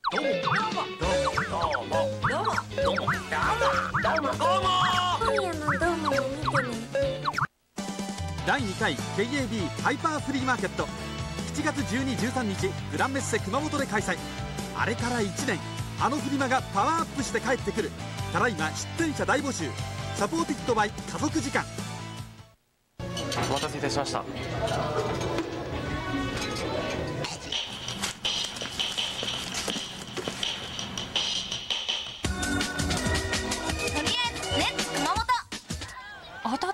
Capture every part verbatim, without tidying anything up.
どうもどうもどうもどうもどうもどうもどうもどうも今夜もどうもを見てね。 だいにかい ケーエービー ハイパーフリーマーケットしちがつじゅうに、じゅうさんにちグランメッセ熊本で開催。あれからいちねん、あのフリマがパワーアップして帰ってくる。ただいま出店者大募集。サポーティッドバイ家族時間。 お待たせいたしました。 当たった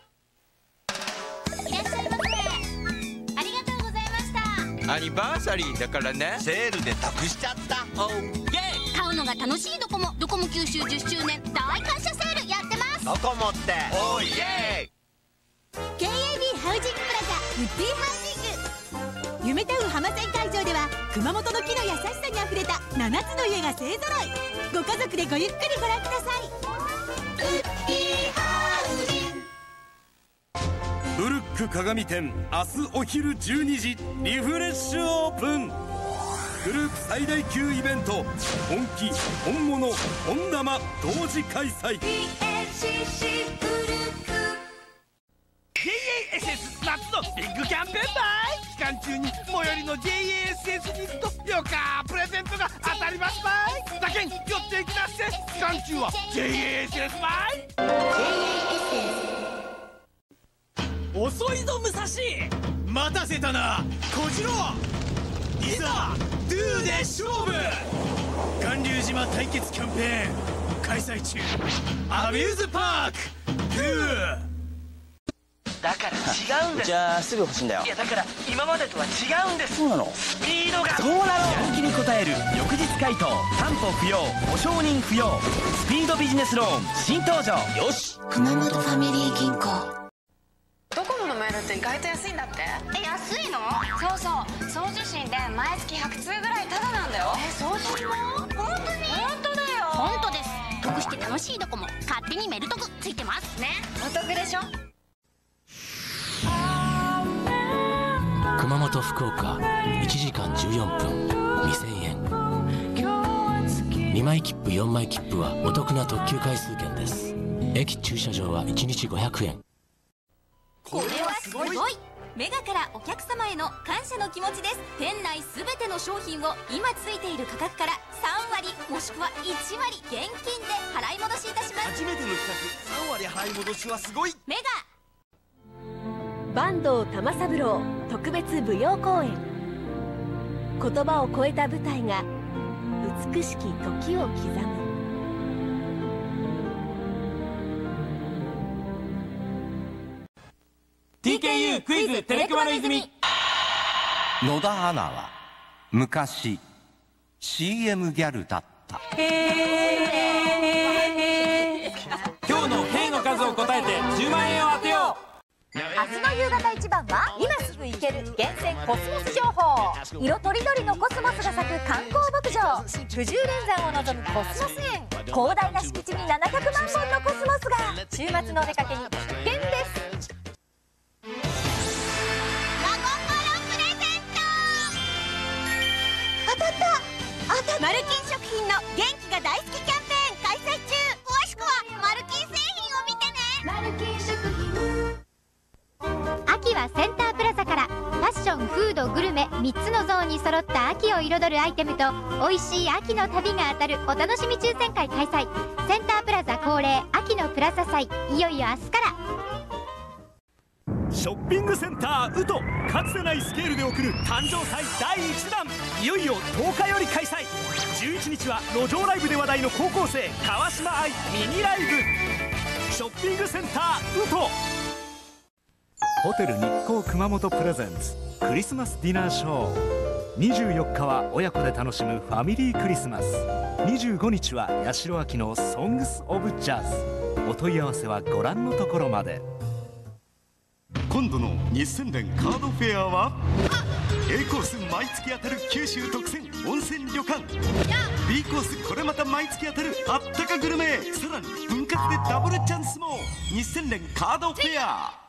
。いらっしゃいませ。ありがとうございました。 アニバーサリーだからね。 セールで得しちゃった。おーイェイ。 買うのが楽しいドコモ。ドコモ九州じゅっしゅうねん大感謝セールやってます。 ドコモっておーイェイ。 ケーエービー ハウジングプラザウッディハウジング。 夢タウン浜線会場では熊本の木の優しさにあふれたななつの家が勢ぞろい。ご家族でごゆっくりご覧ください。 ウッディハウジング。 ブルック鏡店明日お昼じゅうにじリフレッシュオープン。グループ最大級イベント本気本物本玉同時開催。 ジェイエーエスエス 夏のビッグキャンペーンだい。期間中に最寄りの ジェイエーエスエス に行くとよかプレゼントが当たりますばい。だけん寄っていきなっせ。期間中は ジェイエーエスエス ばい。遅いぞ武蔵。待たせたな小次郎。いざドゥで勝負。巌流島対決キャンペーン開催中。アミューズパークドゥ。 だから違うんです。 じゃあすぐ欲しいんだよ。 いやだから今までとは違うんです。 そうなの。 スピードがそうなの。本気に応える翌日回答。担保不要保証人不要スピードビジネスローン新登場。よし。 熊本ファミリー銀行。 ドコモのメールって意外と安いんだって。 え、安いの？ そうそう送受信で毎月ひゃくつうぐらいタダなんだよ。 え、送信も？本当に？ 本当だよ。 本当です。得して楽しいドコモ。勝手にメルトクついてますね。 お得でしょ。 熊本福岡いちじかんじゅうよんぷんにせんえん。にまい切符よんまい切符はお得な特急回数券です。駅駐車場はいちにちごひゃくえん。 これはすごい。 メガからお客様への感謝の気持ちです。店内すべての商品を今ついている価格からさんわりもしくはいちわり現金で払い戻しいたします。 初めての企画さんわり払い戻しはすごい。 メガ坂東玉三郎特別舞踊公演。言葉を超えた舞台が美しき時を刻む。 ティーケーユー クイズテレクマの泉。 野田アナは昔 シーエム ギャルだった。 今日の「へい」の数を答えてじゅうまんえんを当てよう。 明日の夕方一番は今すぐ行ける厳選コスモス情報。色とりどりのコスモスが咲く観光牧場九十連山を望むコスモス園。広大な敷地にななひゃくまんぼんのコスモスが。週末のお出かけに必見です。 当たった当たった。マルキン食品の元気が大好きキャンペーン開催中。詳しくはマルキン製品を見てね。マルキン食品。 秋はセンタープラザからファッションフードグルメみっつのゾーンに揃った秋を彩るアイテムと美味しい秋の旅が当たるお楽しみ抽選会開催。センタープラザ恒例秋のプラザ祭いよいよ明日から。 ショッピングセンターウトかつてないスケールで送る誕生祭だいいちだん。いよいよとおかより開催。じゅういちにちは路上ライブで話題の高校生川島愛ミニライブ。ショッピングセンターウト。ホテル日光熊本プレゼンツクリスマスディナーショー。にじゅうよっかは親子で楽しむファミリークリスマス。にじゅうごにちは八代亜紀のソングスオブジャズ。お問い合わせはご覧のところまで。 今度の日銭連カードフェアは A コース毎月当たる九州特選温泉旅館、 B コースこれまた毎月当たるあったかグルメ、さらに分割でダブルチャンスも。日銭連カードフェア。